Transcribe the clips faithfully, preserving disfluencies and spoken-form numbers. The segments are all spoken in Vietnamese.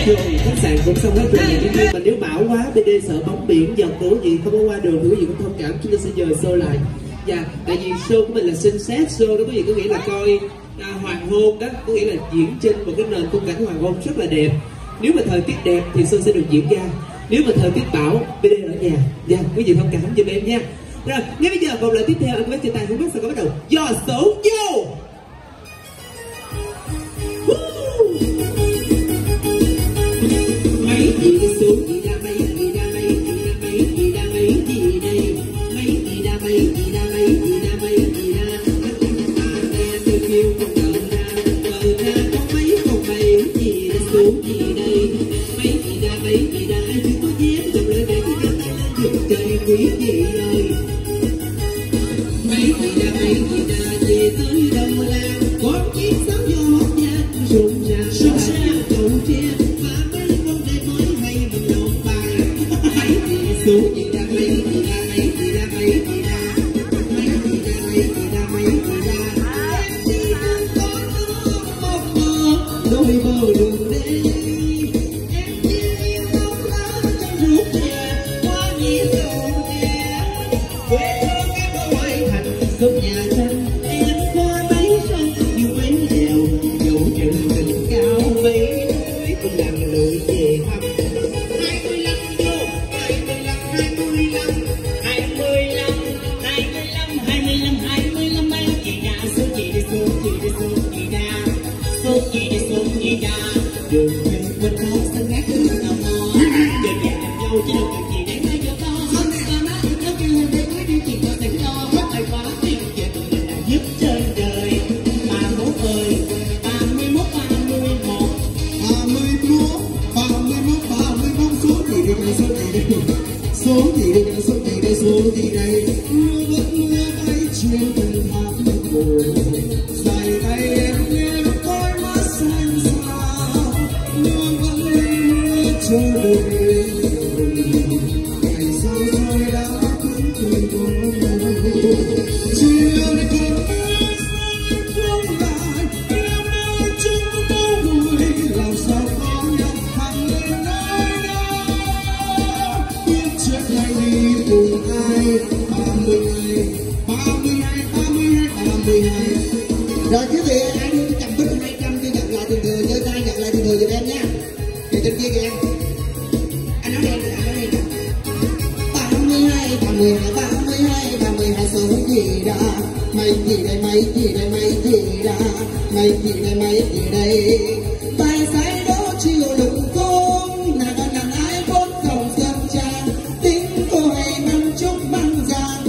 trường khách sạn cũng xong hết rồi nhưng mà nếu bão quá bê đê sợ bóng biển giật của quý vị không có qua đường thì quý vị cũng thông cảm, chúng ta sẽ dời show lại. Dạ, tại vì show của mình là sunset show đó quý vị, có nghĩa là coi à, hoàng hôn đó, có nghĩa là diễn trên một cái nền khung cảnh hoàng hôn rất là đẹp. Nếu mà thời tiết đẹp thì show sẽ được diễn ra, nếu mà thời tiết bão bê đê ở nhà. Dạ, quý vị thông cảm giùm em nha. Rồi, ngay bây giờ vòng loại tiếp theo anh với chia tay không biết sao có bắt đầu. Do số vô. Mấy gì đi xuống gì ra mấy gì ra mấy gì ra mấy gì ra mấy gì đây mấy gì ra mấy gì ra mấy gì ra mấy gì ra ta nghe tôi kêu không đợi ra đợi ra có mấy con mấy gì đi xuống gì đây mấy gì ra mấy gì ra ai chưa có dép đừng lời để cái tay lên giùm chơi quý vị ơi. Mấy gì ra mấy gì ra về tới đông lan có chiếc sáo gió hót nha rụng ra rụng ra cầu tre xuống gì ra mấy gì ra mấy gì ra mấy gì ra mấy gì ra mấy gì ra mấy gì ra em chỉ cần có một mơ đôi bờ đường đi em chỉ yêu không lớn trong ruột nhà qua nhịp đầu nghe quê hương em có ngoại thành sông nhà tranh em qua mấy sông như mấy đèo dấu chân tình cao mấy núi cũng lặn lội về thăm. Đường về quên có sân gác cứ nào mò đời kẻ gặp nhau chứ đâu cần gì để nói cho to không để ta nói nó kêu lên để mới đi chuyện vào thành to hết thời quá tiền về tụi mình là giúp trên đời ba mốt ơi ba mươi mốt ba mươi một ba mươi mốt ba mươi mốt ba mươi mốt số gì đây số gì đây số gì đây số gì đây số gì đây mưa vẫn mưa bay trên từng tháp cổ dài tay em nghe coi mắt xanh cho đời ngày sau rồi đã cũng từng có chiều này còn không lại em ơi chúng có vui làm sao có nhau thẳng lên nơi đó biết trước hay đi cùng ai ba mươi hai ba mươi hai ba mươi hai ba mươi hai rồi quý vị anh cầm bích hai trăm cho nhận lại từ từ giơ tay nhận lại từ từ giùm em nha thì trên kia kìa em anh nói đây anh nói đây ba mươi hai ba mươi hai ba mươi hai ba mươi hai số gì đó mấy gì đây mấy gì đây mấy gì đó mấy gì đây mấy gì đây bài say đó chiều lùng cung nàng ơi nàng ai vốn không dân trang tiếng cô hay năm chúc băng giang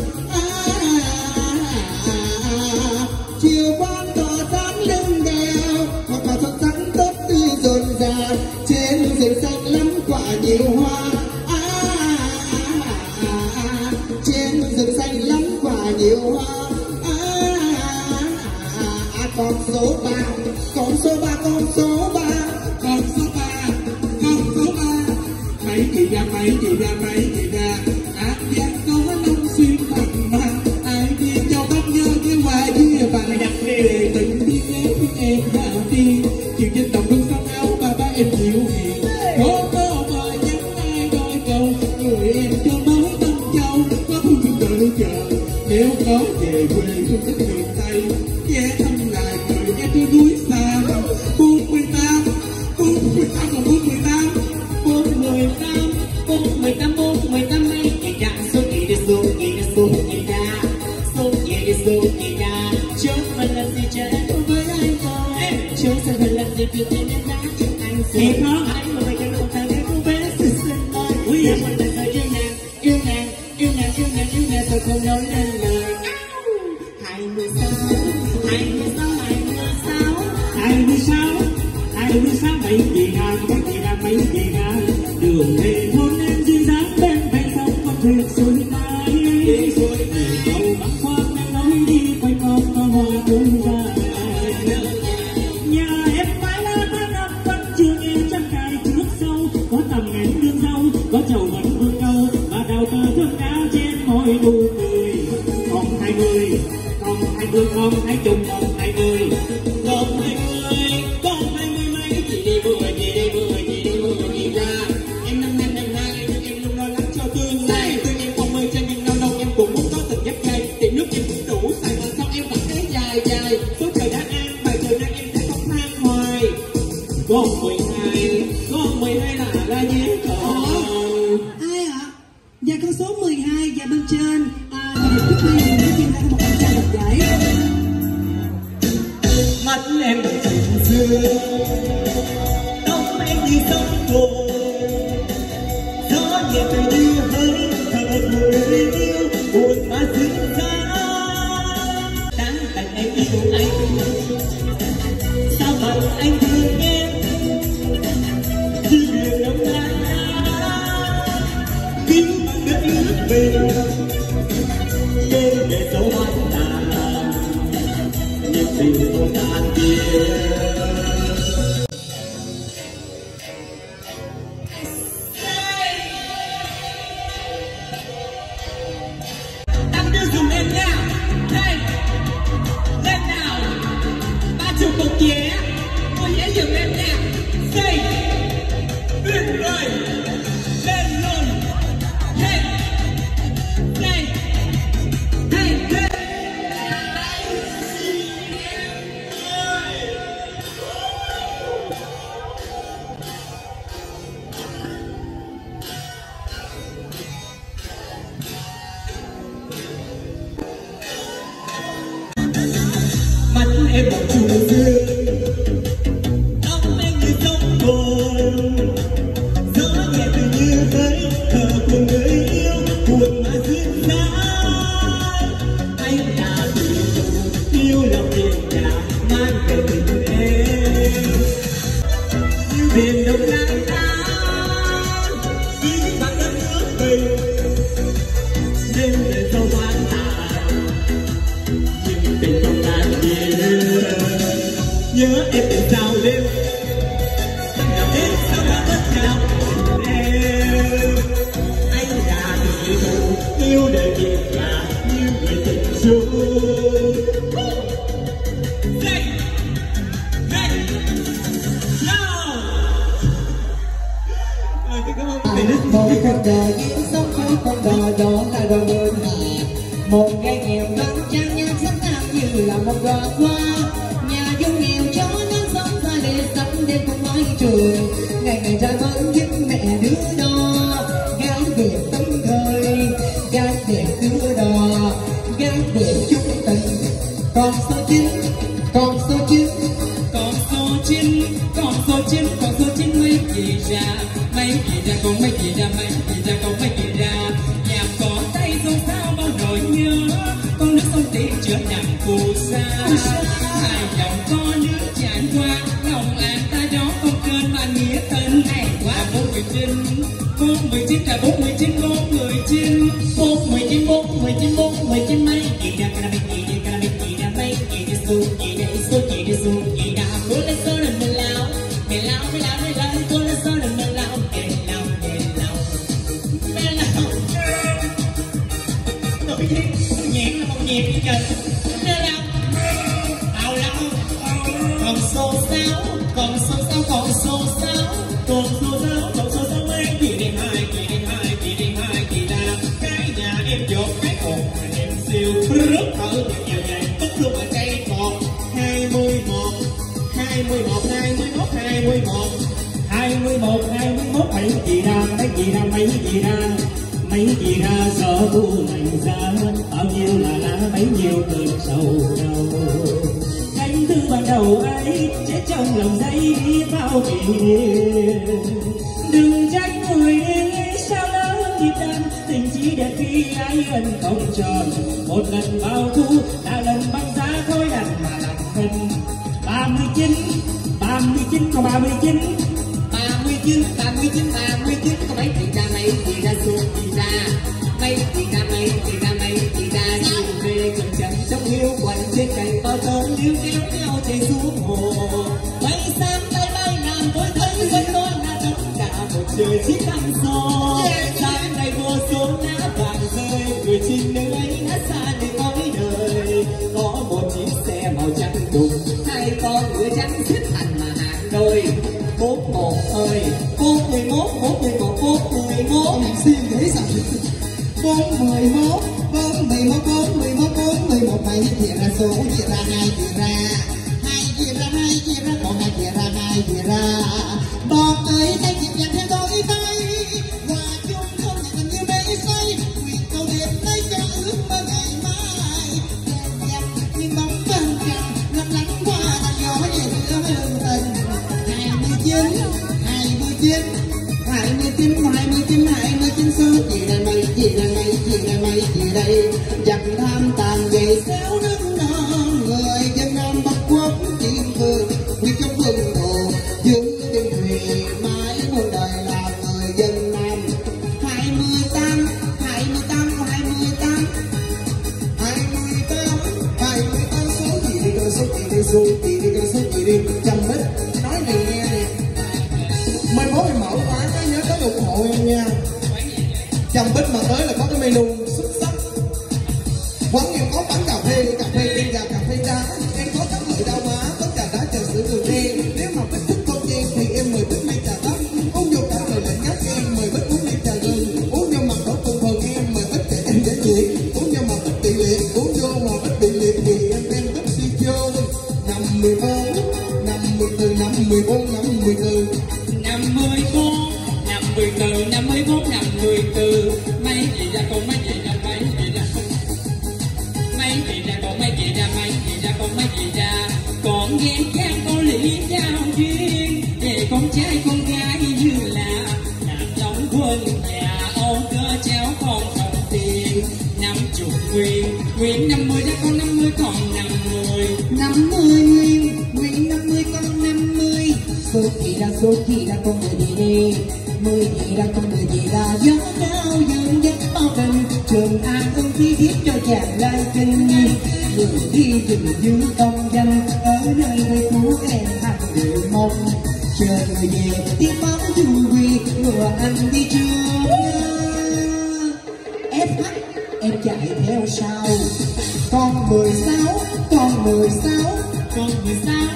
chiều quan tỏ dáng lưng đèo hoặc là thật sáng tốt tươi rộn ràng trên rừng xanh lắm quả nhiều hoa à, à, à, à, trên rừng xanh lắm quả nhiều hoa à, à, à, à, con số ba con số ba con số ba con số ba con số ba mấy chị ra mấy chị ra mấy chị ra ác giác có nông xuyên bằng ma ai đi cho tóc nhớ cái hoài kia bạn đặt về tình đi em em đã đi chuyện dân tộc đương sắc áo ba ba em chịu hiền có có mời nhắn ai đôi câu người em cho mới tâm châu có thương thương đợi chờ nếu có về quê hương đất miền tây ghé thăm lại người nghe tôi núi xa bốn mươi tám bốn mươi tám còn bốn mươi tám bốn mươi tám bốn mươi tám bốn mươi tám mấy ngày ra số gì đi số gì đi số gì ra số gì đi số gì ra chốt mình là gì chơi đối với anh thôi chốt sẽ mình là gì việc nên em đã cho anh gì khó anh mà mày chẳng không thằng em cô bé xinh xinh thôi ui em mình là yêu nàng yêu nàng yêu nàng yêu nàng yêu nàng sao không nói nên lời hai mươi sáu hai mươi sáu hai mươi sáu hai mươi sáu hai mươi sáu mấy gì ra mấy gì ra mấy gì ra đường về thôn em duyên dáng bên ven sông con thuyền xuôi mãi đi xuôi cầu băng qua em nói đi quay con có hoa tung ra nhà em mãi là tháng năm vẫn chưa nghe trăng cài trước sau có tầm ngàn đường rau có chầu vẫn vương câu và đào tơ thương cá trên môi nụ cười còn hai mươi còn hai mươi còn hai chục còn hai mươi còn hai mươi còn hai mươi mấy chị đi mười chị đi mười chị đi mười mười hai là là nhé còn ai ạ? Dạ con số mười hai dạ bên trên à, thì chúc mừng để tìm ra một anh trai đoạt giải. mắt em vẫn tình xưa tóc em như sóng hồ gió nhẹ từ như hơi thở của người yêu buồn mà dưng ra đáng tặng em yêu anh sao bằng anh thương em như biển đông lan kính bằng đất nước mình đêm để dấu hoan tàn nhưng tình không tan biến. Tăng đưa dùm em nha. Đây, lên nào. Ba chục một vé, mua vé dùm em nha. Đây, tuyệt vời, lên luôn. Hey, đây, hey, hey. Mắt em một trùng dương tóc em như sóng cồn gió nhẹ từ như hơi thở của người yêu buồn mà duyên dáng anh là tình yêu lòng biển cả mang về tình em như biển đông lan tan kính bằng đất nước mình đêm để dấu hoan tàn nhưng tình không tan nhớ em tình sao đêm nào đến sao đã mất nhau em anh là người yêu yêu đời biển cả như người tình du đây đây nào một con đời kiếm sống với con đời đó là đời đơn hà một ngày nghèo vắng trang nhang sắc nam như là một đóa hoa nhà dung nghèo cho nên sống ra để sắp đêm không nói trường ngày ngày trai vẫn giúp mẹ đứa đo gái đẹp tấm thời gái đẹp đứa đò gái đẹp chung tình còn số chín còn số chín Con số chín, con số chín, con số chín mấy gì ra, mấy gì ra, con mấy gì ra, mấy gì ra, con mấy gì ra. Nhà có tay xôn xao bao nỗi nhớ, con nước sông tiếng chữa nằm phù sa. Hai dòng có nước chảy qua, lòng an ta đó con kênh mà nghĩa tình hay quá. Bốn mười chín, bốn mười chín là bốn mười chín, bốn mười chín, bốn mười chín, bốn mười chín, bốn mười chín mấy gì ra, cái mấy gì ra, cái mấy gì ra, mấy gì ra, su gì ra, su gì ra, su gì ra. Cô lên số đừng mình lao, mình lao, mình lao, mình lao, cô lên số đừng mình lao, mình lao, mình lao, mình lao. Rồi cái gì? Nhẹ là một nhịp đi trời. Mình lao, tao lao. Còn số sáu, còn số sáu, còn số sáu, còn số sáu, còn số sáu mấy kỳ đêm hai, kỳ đêm hai, kỳ đêm hai, kỳ ra. Cái nhà em dột, cái cột em siêu rớt ở nhiều ngày, tức luôn ở cây cột hai mươi mốt. hai mươi mốt, hai mươi mốt, hai mươi mốt, hai mươi mốt, hai mươi mốt, mấy gì ra, mấy gì ra, mấy gì ra, mấy gì ra, giờ thu lành ra, bao nhiêu là lá, bấy nhiêu cơn sầu đầu. Cánh thư ban đầu ấy, chết trong lòng giấy bao kỷ niệm. Đừng trách người đi, sao lỡ nhịp đàn, tình chỉ đẹp khi ai ân không tròn. Một lần bao thu, là lần băng giá thôi đành mà làm thân. Ba mươi chín, ba mươi chín, còn ba mươi chín, ba mươi chín, ba mươi chín, ba mươi chín, có mấy chị ra mấy chị ra xuống chị ra, mấy chị ra mấy chị ra mấy chị ra nhiều về gần chân trong hiu quanh trên cành to lớn liêu kéo nhau chạy xuống hồ. Bay sang tay bay nàng tôi thấy vẫn đó là tất cả một trời chỉ tăng gió. Sáng nay vô số lá vàng rơi, người chim nơi ấy đã xa đi cõi đời. Có một chiếc xe màu trắng đục, hai con ngựa trắng xếp thành mà hàng đôi. Bốn một ơi, bốn mười mốt, bốn mười một, bốn mười mốt. Mình xin thế sao? Bốn mười mốt, bốn mười mốt, bốn mười mốt, bốn mười một mấy chia ra số chia ra hai chia ra hai chia ra hai chia ra còn hai chia ra hai chia ra. Bọt ơi tay chia hai mươi chín hai mươi chín hai mươi chín số gì đây mày gì đây mày gì đây mày gì đây giặc tham tàn gầy xéo nước non người dân Nam Bắc quốc chiến thương quy trong quân đồ giữ chân thùy mãi muôn đời là người dân Nam hai mươi tám hai mươi tám hai mươi tám hai mươi tám hai mươi tám số gì đi cơ số gì đi số gì đi cơ số gì đi trăm mít nói này nghe nè mình bố mình mở quán cái nhớ tới ủng hộ em nha trăm bít mà tới là có cái menu xuất sắc quán em có bán cà phê cà phê đen gà cà phê đá em có các loại đau má tất cả đã chờ sữa đường đen nếu mà bít thích con đen thì em mời bít ly trà tóc uống vô cả lời lạnh nhắc em mời bít uống ly trà gừng uống vô mặt đổ cùng phần em mời bít để em dễ liệt uống vô mặt bít bị liệt uống vô mà bít bị liệt thì em đem bít đi vô năm mươi bốn năm mươi bốn năm mươi bốn năm mươi bốn năm mươi bốn năm mươi bốn năm mươi bốn năm mươi bốn mấy gì ra con mấy gì ra mấy gì ra mấy gì ra con mấy gì ra mấy gì ra con mấy gì ra còn nghe trang có lý giao duyên về con trai con gái như là đàn đóng quân nhà ô cơ chéo con không tiền năm chục nguyên nguyên năm mươi ra con năm mươi còn năm mươi năm mươi nguyên nguyên năm mươi con năm mươi số kỳ là số kỳ là con người gì đi mười gì là con người gì là gió cao dương dắt bao tình trường an ưng thi thiết cho chàng lai kinh người đi rừng dương công danh ở nơi người phú em thành người mong chờ người về tiếng báo du quy ngựa anh đi trước ép hát em chạy theo sau con mười sáu con mười sáu con mười sáu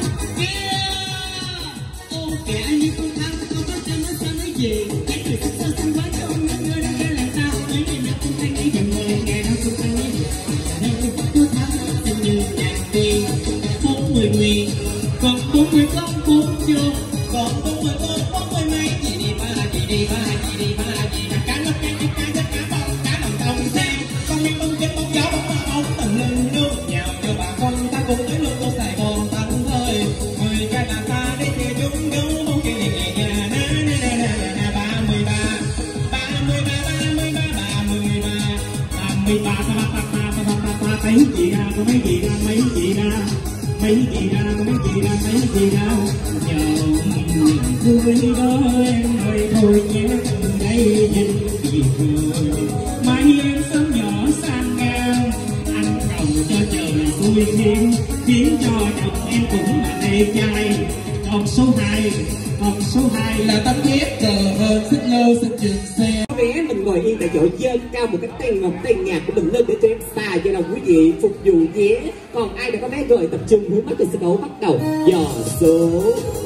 ô kẻ như con thắng con có chân nó sao nói gì cái người sắc sao xanh quá cho ông nước người đang nghe làm sao mấy ngày nào cũng thanh nghĩ chẳng mười ngày nào cũng thanh nghĩ đâu tôi thắng xinh như nhạc tiền bốn mươi nguyên còn bốn mươi con bốn vô còn bốn mươi con bốn mươi mấy gì đi ba gì đi ba gì đi ba gì là cá lóc cá cá cá cá cá bông cá đồng đồng sang con đi bông trên bông gió bông hoa bông tầng lưng nước nhào cho bà con ta cùng tới luôn cô Sài Gòn tặng ơi mười cái là ta để kia chúng gấu bông kia nhẹ nhẹ na na na na na ba mươi ba ba mươi ba ba mươi ba ba mươi ba ba mươi ba ba ba ba ba ba ba ba mấy gì ra có mấy gì ra mấy gì ra mấy gì ra có mấy gì ra mấy gì ra nhờ cười đó em ơi thôi nhé đây nhìn gì cười mai em sống nhỏ sang ngang anh cầu cho trời vui khiến khiến cho chồng em cũng là đẹp trai còn số hai còn số hai là tấm ghép cờ hơn xích lô xích trường xe vé mình ngồi yên tại chỗ dơ cao một cái tay ngọc tay nhạc của mình lên để cho em xài cho lòng quý vị phục vụ vé còn ai đã có vé rồi tập trung hướng mắt từ sân khấu bắt đầu dò số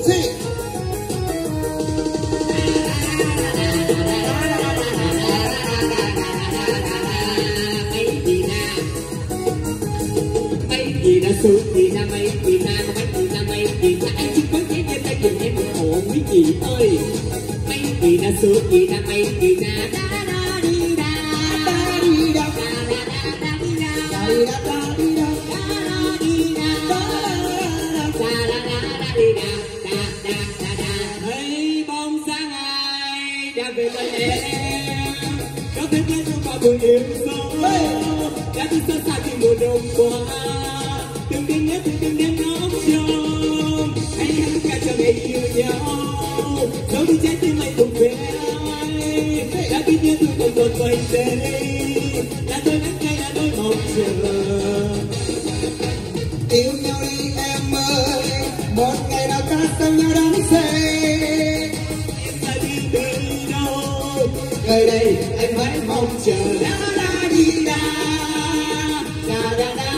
gì là số gì là mấy gì là mấy gì là mấy gì là anh chỉ có cái trên tay nhìn em ủng hộ quý vị ơi mấy gì là số gì là mấy gì là da da đi da da đi da da da da đi da da đi da da đi da da đi da da da da da đi da da da da da hey bông sáng ai đã về bên em có thể biết trong bao buổi đêm sâu đã từ xa xa khi mùa đông qua từng đêm nhớ từng đêm ngóng trông hãy hát ca cho ngày yêu nhau dẫu đi trái tim anh cùng về đã biết nhớ thương còn còn quay về là đôi mắt hay là đôi mong chờ yêu nhau đi em ơi một ngày nào ta sang nhau đắm say em sẽ đi tới đâu nơi đây anh vẫn mong chờ da da đi da da da da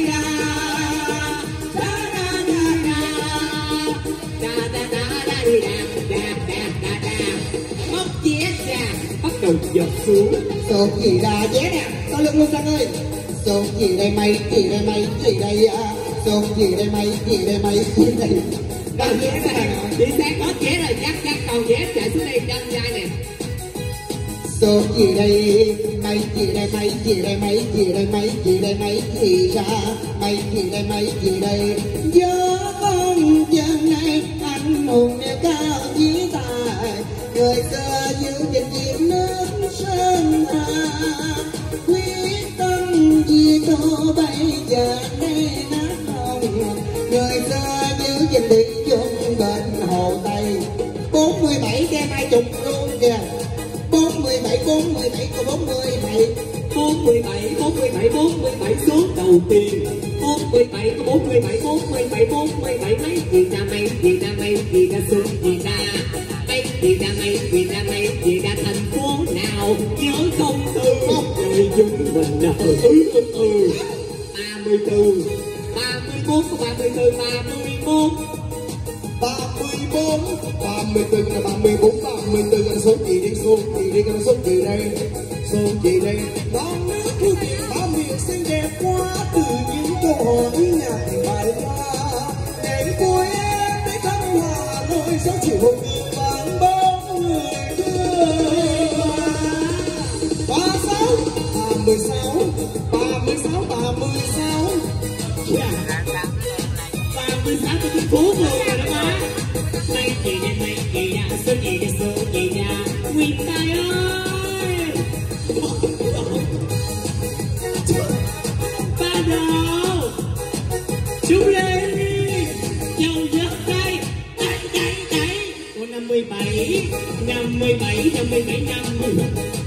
bắt đầu giật xuống số gì là vé nè tao lưng luôn sang ơi số gì đây mày gì đây mày gì đây à số gì đây mày gì đây mày gì đây còn vé này đi xe có vé rồi chắc chắc còn vé chạy xuống đây chân ra nè số gì đây mày gì đây mày gì đây mày gì đây mày gì đây mày gì ra mày gì đây mày gì đây gió con chân này anh hùng nêu cao chí tài người xưa giữ gìn diệm nước sơn hà, quyết tâm vì cô bây giờ đây nát hồng. Người xưa giữ gìn điện chung bên hồ Tây, bốn mươi bảy cái hai chục luôn kìa, bốn mươi bảy bốn mươi bảy có bốn mươi bảy bốn mươi bảy bốn mươi bảy bốn mươi bảy số đầu tiên, bốn mươi bảy có bốn mươi bảy bốn mươi bảy bốn mươi bảy mấy gì ra mấy gì ra mấy gì ra số gì ra mấy gì ra mấy gì ra mấy gì ra thành phố nào nhớ không từ người chúng mình nào ừ ừ ừ ba mươi tư ba mươi bốn có ba mươi tư ba mươi bốn ba mươi bốn ba mươi tư là ba mươi bốn ba mươi tư là số gì đi số gì đi là số gì đây số gì đây non nước thư viện ba miền xinh đẹp quá từ những câu hỏi ngàn bài ca để vui em để thăng hòa nỗi sống chịu một nghìn vạn bóng người thương ba sáu ba mươi sáu ba mươi sáu ba mươi sáu ba mươi sáu cái phố vừa rồi đó má mấy gì đây mấy gì ra số gì ra số gì ra nguyên tay ơi ba đầu chúng lên đi dầu giấc tay chạy chạy chạy của năm mươi bảy năm mươi bảy năm mươi bảy năm